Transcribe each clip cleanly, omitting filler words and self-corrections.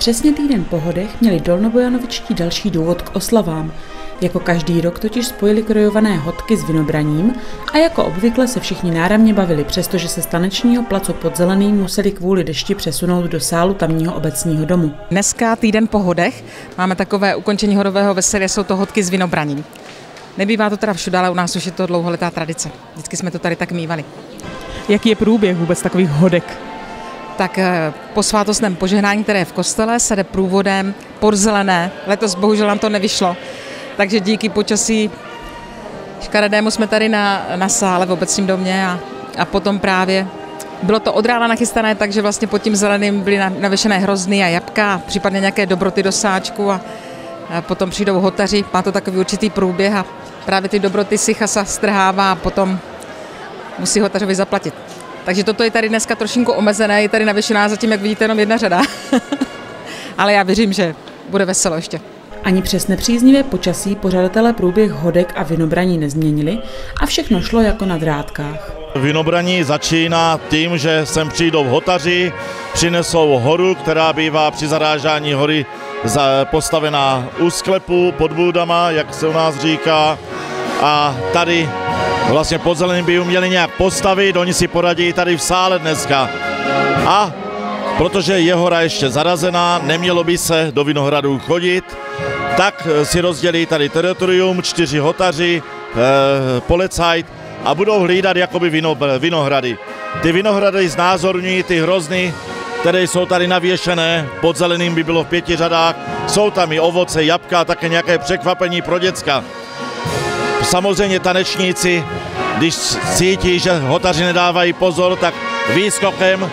Přesně týden po hodech měli dolnobojanovičtí další důvod k oslavám. Jako každý rok totiž spojili krojované hodky s vinobraním a jako obvykle se všichni náramně bavili, přestože se z tanečního placu pod Zeleným museli kvůli dešti přesunout do sálu tamního obecního domu. Dneska týden po hodech máme takové ukončení hodového veselí, jsou to hodky s vinobraním. Nebývá to teda všude, ale u nás už je to dlouholetá tradice. Vždycky jsme to tady tak mívali. Jaký je průběh vůbec takových hodek? Tak po svátostném požehnání, které je v kostele, se jde průvodem pod Zelené. Letos bohužel nám to nevyšlo, takže díky počasí škaredému jsme tady na sále v obecním domě a potom právě bylo to od rána nachystané, takže vlastně pod tím Zeleným byly navěšené hrozny a jabka, případně nějaké dobroty do sáčku a potom přijdou hotaři, má to takový určitý průběh a právě ty dobroty si chasa strhává a potom musí hotařovi zaplatit. Takže toto je tady dneska trošinku omezené, je tady navěšená zatím, jak vidíte, jenom jedna řada. Ale já věřím, že bude veselo ještě. Ani přes nepříznivé počasí pořadatelé průběh hodek a vinobraní nezměnili a všechno šlo jako na drátkách. Vinobraní začíná tím, že sem přijdou hotaři, přinesou horu, která bývá při zarážání hory postavená u sklepu pod bůdama, jak se u nás říká. A tady vlastně pod Zeleným by ji měli nějak postavit, oni si poradí tady v sále dneska. A protože je hora ještě zarazená, nemělo by se do Vinohradu chodit, tak si rozdělí tady teritorium, 4 hotaři, policajt a budou hlídat jakoby vinohrady. Ty vinohrady znázorňují ty hrozny, které jsou tady navěšené, pod Zeleným by bylo v 5 řadách, jsou tam i ovoce, jabka a také nějaké překvapení pro děcka. Samozřejmě tanečníci, když cítí, že hotaři nedávají pozor, tak výskokem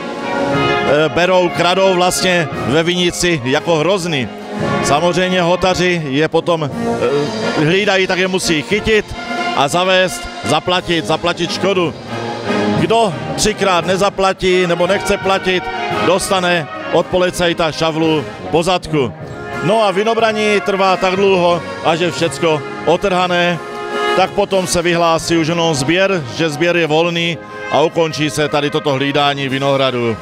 kradou vlastně ve vinici jako hrozny. Samozřejmě hotaři je potom hlídají, tak je musí chytit a zavést, zaplatit škodu. Kdo 3krát nezaplatí nebo nechce platit, dostane od policajta šavlu po zadku. No a vinobraní trvá tak dlouho, až je všecko otrhané, tak potom se vyhlásí už jenom sběr, že sběr je volný a ukončí se tady toto hlídání vinohradu.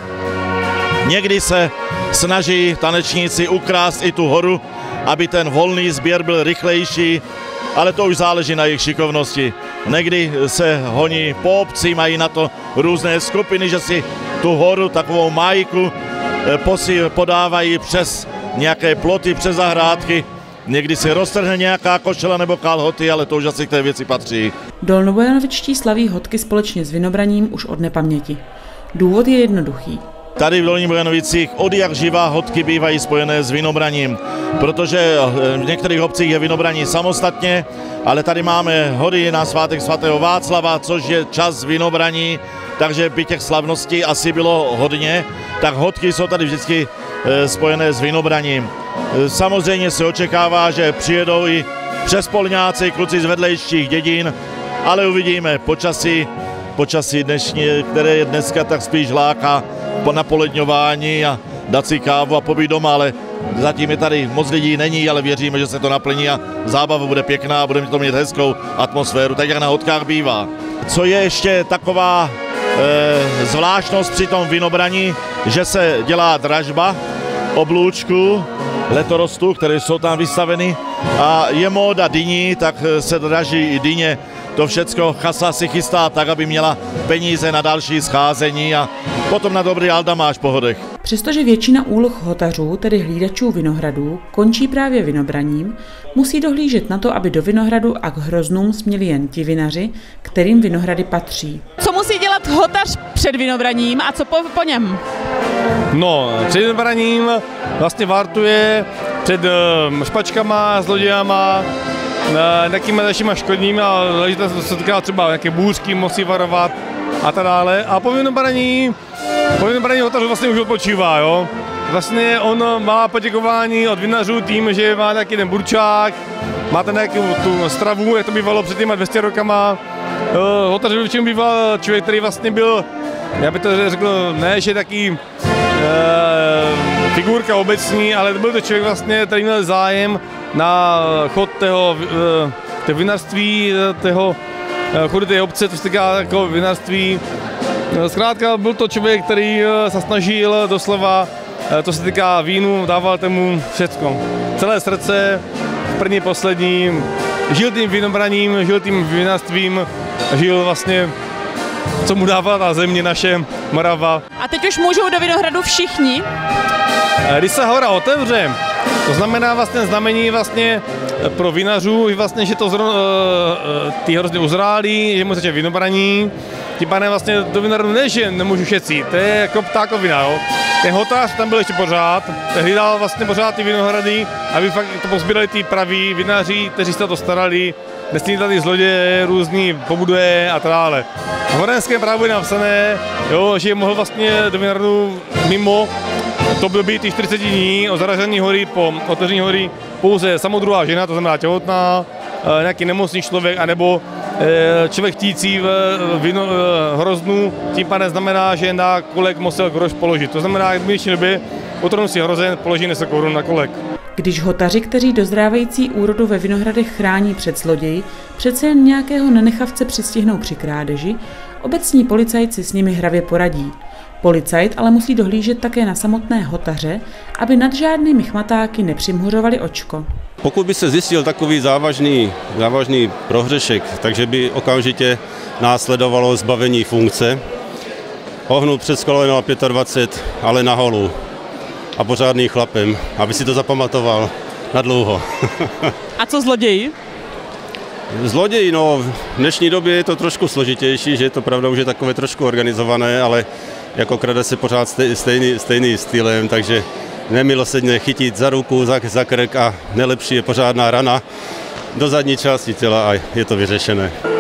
Někdy se snaží tanečníci ukrást i tu horu, aby ten volný sběr byl rychlejší, ale to už záleží na jejich šikovnosti. Někdy se honí po obci, mají na to různé skupiny, že si tu horu, takovou májku, podávají přes nějaké ploty, přes zahrádky. Někdy si roztrhne nějaká košela nebo kalhoty, ale to už asi k té věci patří. Dolnobojanovičtí slaví hodky společně s vinobraním už od nepaměti. Důvod je jednoduchý. Tady v Dolních Bojanovicích od jak živá hodky bývají spojené s vinobraním, protože v některých obcích je vinobraní samostatně, ale tady máme hody na svátek svatého Václava, což je čas vinobraní, takže by těch slavností asi bylo hodně, tak hodky jsou tady vždycky spojené s vinobraním. Samozřejmě se očekává, že přijedou i přespolňáci, kluci z vedlejších dědin, ale uvidíme počasí dnešní, které je dneska tak spíš láká po napoledňování a dát si kávu a pobít doma, ale zatím je tady moc lidí není, ale věříme, že se to naplní a zábava bude pěkná a budeme to mít hezkou atmosféru, tak jak na hodkách bývá. Co je ještě taková zvláštnost při tom vinobraní, že se dělá dražba oblůčku, letorostů, které jsou tam vystaveny a je móda dyní, tak se draží i dyně. To všecko chasa si chystá tak, aby měla peníze na další scházení a potom na dobrý aldamáš po hodech. Přestože většina úloh hotařů, tedy hlídačů vinohradů, končí právě vinobraním, musí dohlížet na to, aby do Vinohradu a k hroznům směli jen ti vinaři, kterým vinohrady patří. Co musí dělat hotař před vinobraním a co po něm? No, před vinobraním vlastně vartuje před špačkama, zlodějama, nějakými dalšíma škodními, ale se týká třeba nějaké bůřky, musí varovat a tak dále. A po vinobraní hotař vlastně už odpočívá, jo. Vlastně on má poděkování od vinařů tím, že má nějaký ten burčák, máte nějakou tu stravu, jak to bývalo před těma 200 rokama. Hotař většinou býval člověk, který vlastně byl, já bych to řekl, ne, že taky figurka obecní, ale byl to člověk vlastně, který měl zájem na chod toho vinařství, chodu té obce, to se týká jako vinařství. Zkrátka byl to člověk, který se snažil doslova to se týká vínu, dával tomu všecko. Celé srdce, první, poslední, žil tím vinobraním, žil tím vinařstvím, žil vlastně, co mu dávala ta země naše, Morava. A teď už můžou do Vinohradu všichni? Když se hora otevře, to znamená vlastně znamení vlastně pro vinařů, vlastně, že to ty hrozně uzrálí, že mu začne vinobraní. Tím pádem vlastně do Vinohradu ne, že nemůžu šetřit, to je jako ptákovina, jo. Ten hotář tam byl ještě pořád, ten hlídal vlastně pořád ty vinohrady, aby fakt to pozbírali ty praví vinaři, kteří se to starali, nesmí tady zloděje, různý pobuduje a tak dále. V horenském právu je napsané, jo, že mohl vlastně do Vinohradu mimo to byl být těch 40 dní od zaražení hory po otevření hory pouze samodruhá žena, to znamená těhotná, nějaký nemocný člověk, anebo člověk chtící v hroznu, tím pádem znamená, že na kolek musel groš položit. To znamená, jak v dnešní době potrhnu si hrozen, položí 10 korun na kolek. Když hotaři, kteří dozrávající úrodu ve Vinohradech chrání před zloději, přece jen nějakého nenechavce přistihnou při krádeži, obecní policajt si s nimi hravě poradí. Policajt ale musí dohlížet také na samotné hotaře, aby nad žádnými chmatáky nepřimhuřovali očko. Pokud by se zjistil takový závažný prohřešek, takže by okamžitě následovalo zbavení funkce, ohnut přes koleno na 25, ale na holu a pořádný chlapem, aby si to zapamatoval na dlouho. A co zloději? Zloději, no, v dnešní době je to trošku složitější, že je to pravda, už je takové trošku organizované, ale jako krade se pořád stejný stylem, takže nemilosrdně chytit za ruku, za krk a nejlepší je pořádná rana do zadní části těla a je to vyřešené.